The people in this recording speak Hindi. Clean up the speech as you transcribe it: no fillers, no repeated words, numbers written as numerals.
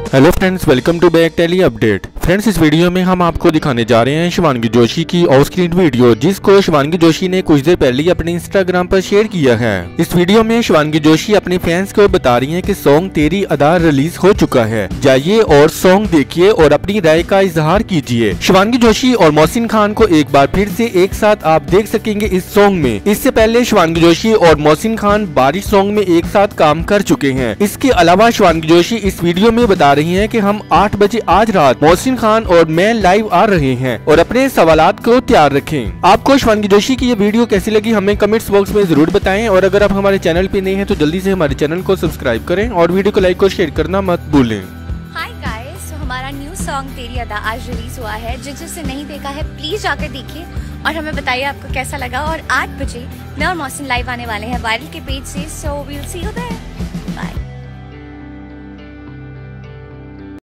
Hello friends, welcome to back tele update. Friends, इस वीडियो में हम आपको दिखाने जा रहे हैं शिवांगी जोशी की ऑफ स्क्रीन वीडियो, जिसको शिवांगी जोशी ने कुछ देर पहले अपने इंस्टाग्राम पर शेयर किया है। इस वीडियो में शिवांगी जोशी अपने फैंस को बता रही हैं कि सॉन्ग तेरी अदा रिलीज हो चुका है, जाइए और सॉन्ग देखिए और अपनी राय का इजहार कीजिए। शिवांगी जोशी और मोहसिन खान को एक बार फिर से एक साथ आप देख सकेंगे इस सॉन्ग में। इससे पहले शिवांगी जोशी और मोहसिन खान बारिश सॉन्ग में एक साथ काम कर चुके हैं। इसके अलावा शिवांगी जोशी इस वीडियो में बता रही हैं कि हम 8 बजे आज रात मोहसिन खान और मैं लाइव आ रहे हैं और अपने सवालात को तैयार रखें। आपको शिवांगी जोशी की ये वीडियो कैसी लगी हमें कमेंट्स बॉक्स में जरूर बताएं, और अगर आप हमारे चैनल पे नए हैं तो जल्दी से हमारे चैनल को सब्सक्राइब करें और वीडियो को लाइक और शेयर करना मत भूलें। हाय गाइस, हमारा न्यू सॉन्ग तेरी अदा आज रिलीज हुआ है। जिसने नहीं देखा है प्लीज जाकर देखिए और हमें बताइए आपको कैसा लगा। और 8 बजे मैं और मोहसिन लाइव आने वाले हैं वायरल के पेज से, so we will see you there.